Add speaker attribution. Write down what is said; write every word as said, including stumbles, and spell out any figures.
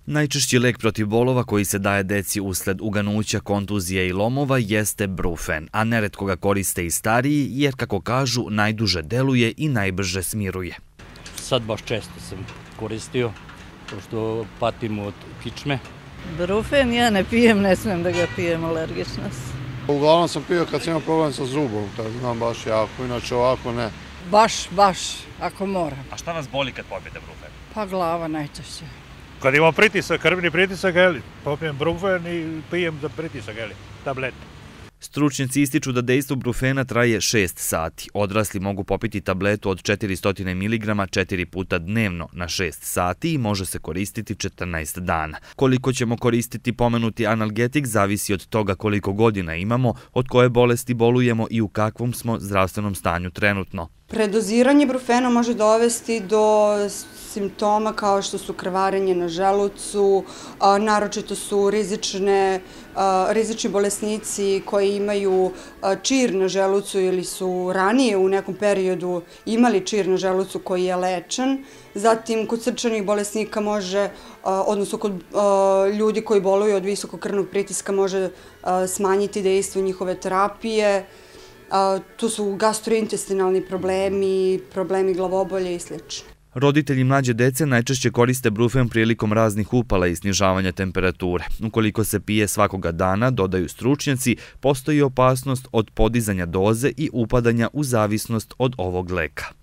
Speaker 1: Najčešći lek protiv bolova koji se daje deci usled uganuća, kontuzije i lomova jeste brufen, a neretko ga koriste i stariji jer, kako kažu, najduže deluje i najbrže smiruje.
Speaker 2: Sad baš često sam koristio, pošto patim od kičme.
Speaker 3: Brufen ja ne pijem, ne smijem da ga pijem, alergična sam.
Speaker 4: Uglavnom sam pio kad sam imao problem sa zubom, tako znam baš jako, inače ovako ne.
Speaker 3: Baš, baš, ako moram.
Speaker 5: A šta vas boli kad popijete brufen?
Speaker 3: Pa glava najčešće.
Speaker 6: Kad imam pritisak, krvni pritisak, eli, popijem brufen i pijem za pritisak, eli, tablete.
Speaker 1: Stručnjaci ističu da dejstvo brufena traje šest sati. Odrasli mogu popiti tabletu od četiristo miligrama četiri puta dnevno na šest sati i može se koristiti četrnaest dana. Koliko ćemo koristiti pomenuti analgetik zavisi od toga koliko godina imamo, od koje bolesti bolujemo i u kakvom smo zdravstvenom stanju trenutno.
Speaker 7: Predoziranje brufena može dovesti do simptoma kao što su krvarenje na želucu, naročito su rizične, rizični bolesnici koji imaju čir na želucu ili su ranije u nekom periodu imali čir na želucu koji je lečen. Zatim, kod srčanih bolesnika može, odnosno kod ljudi koji boluju od visokog krvnog pritiska može smanjiti dejstvo njihove terapije. Tu su gastrointestinalni problemi, problemi glavobolje i slično.
Speaker 1: Roditelji mlađe dece najčešće koriste brufen prilikom raznih upala i snižavanja temperature. Ukoliko se pije svakoga dana, dodaju stručnjaci, postoji opasnost od podizanja doze i upadanja u zavisnost od ovog leka.